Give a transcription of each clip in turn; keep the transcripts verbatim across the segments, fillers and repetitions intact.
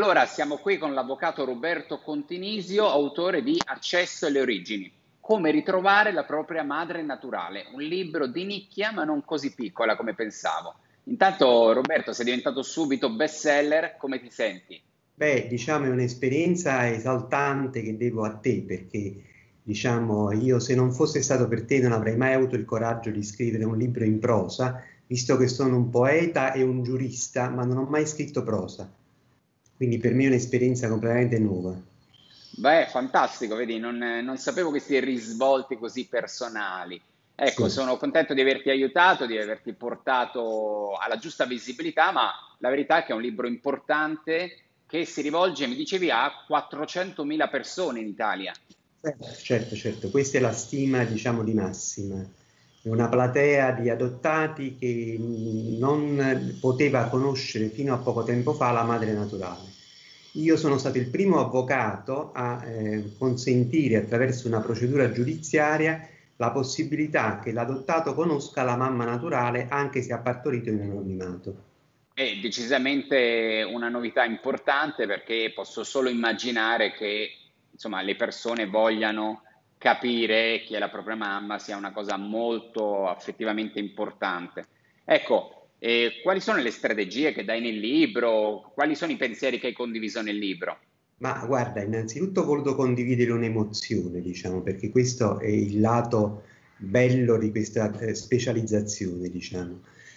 Allora, siamo qui con l'avvocato Roberto Continisio, autore di Accesso alle origini. Come ritrovare la propria madre naturale, un libro di nicchia ma non così piccola come pensavo. Intanto, Roberto, sei diventato subito bestseller, come ti senti? Beh, diciamo è un'esperienza esaltante che devo a te perché, diciamo, io se non fosse stato per te non avrei mai avuto il coraggio di scrivere un libro in prosa, visto che sono un poeta e un giurista, ma non ho mai scritto prosa. Quindi per me è un'esperienza completamente nuova. Beh, fantastico, vedi, non, non sapevo questi risvolti così personali. Ecco, Sì. sono contento di averti aiutato, di averti portato alla giusta visibilità, ma la verità è che è un libro importante che si rivolge, mi dicevi, a quattrocentomila persone in Italia. Certo, certo, certo, questa è la stima, diciamo, di massima. È una platea di adottati che mh, non poteva conoscere fino a poco tempo fa la madre naturale. Io sono stato il primo avvocato a eh, consentire attraverso una procedura giudiziaria la possibilità che l'adottato conosca la mamma naturale anche se ha partorito in anonimato. È decisamente una novità importante perché posso solo immaginare che, insomma, le persone vogliano capire chi è la propria mamma sia una cosa molto affettivamente importante. Ecco, eh, quali sono le strategie che dai nel libro? Quali sono i pensieri che hai condiviso nel libro? Ma guarda, innanzitutto ho voluto condividere un'emozione, diciamo, perché questo è il lato bello di questa eh, specializzazione, diciamo.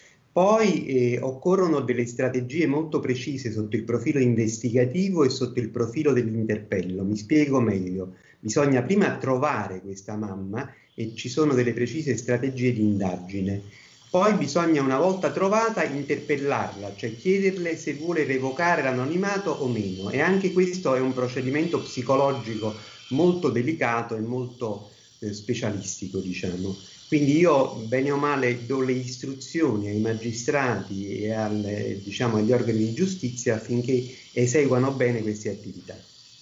Poi eh, occorrono delle strategie molto precise sotto il profilo investigativo e sotto il profilo dell'interpello. Mi spiego meglio. Bisogna prima trovare questa mamma e ci sono delle precise strategie di indagine. Poi bisogna, una volta trovata, interpellarla, cioè chiederle se vuole revocare l'anonimato o meno. E anche questo è un procedimento psicologico molto delicato e molto eh, specialistico, diciamo. Quindi io, bene o male, do le istruzioni ai magistrati e al, diciamo, agli organi di giustizia affinché eseguano bene queste attività.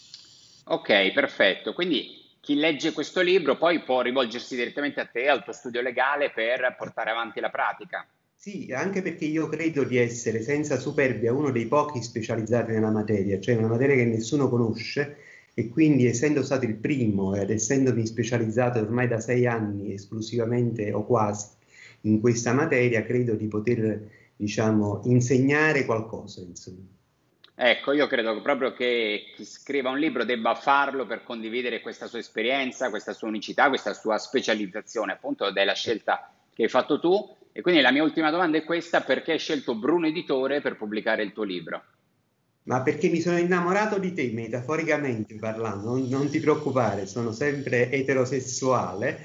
Ok, perfetto. Quindi chi legge questo libro poi può rivolgersi direttamente a te, al tuo studio legale per portare avanti la pratica. Sì, anche perché io credo di essere senza superbia uno dei pochi specializzati nella materia, cioè una materia che nessuno conosce e quindi essendo stato il primo ed essendomi specializzato ormai da sei anni esclusivamente o quasi in questa materia, credo di poter, diciamo, insegnare qualcosa, insomma. Ecco, io credo proprio che chi scriva un libro debba farlo per condividere questa sua esperienza, questa sua unicità, questa sua specializzazione, appunto, ed è la scelta che hai fatto tu. E quindi la mia ultima domanda è questa: perché hai scelto Bruno Editore per pubblicare il tuo libro? Ma perché mi sono innamorato di te, metaforicamente parlando, non, non ti preoccupare, sono sempre eterosessuale,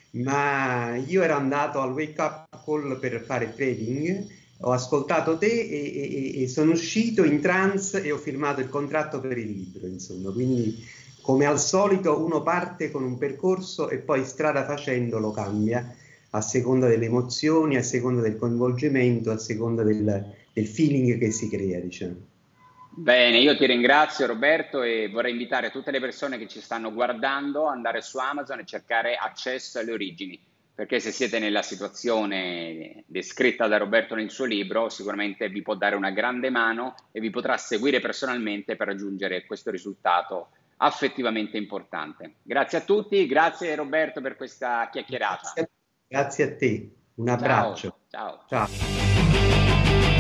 ma io ero andato al wake up call per fare trading, ho ascoltato te e, e- e sono uscito in trance e ho firmato il contratto per il libro, insomma, quindi come al solito uno parte con un percorso e poi strada facendo lo cambia a seconda delle emozioni, a seconda del coinvolgimento, a seconda del, del feeling che si crea, diciamo. Bene, io ti ringrazio Roberto e vorrei invitare tutte le persone che ci stanno guardando ad andare su Amazon e cercare Accesso alle origini, perché se siete nella situazione descritta da Roberto nel suo libro, sicuramente vi può dare una grande mano e vi potrà seguire personalmente per raggiungere questo risultato affettivamente importante. Grazie a tutti, grazie Roberto per questa chiacchierata. Grazie a, grazie a te, un Ciao, abbraccio. ciao. Ciao.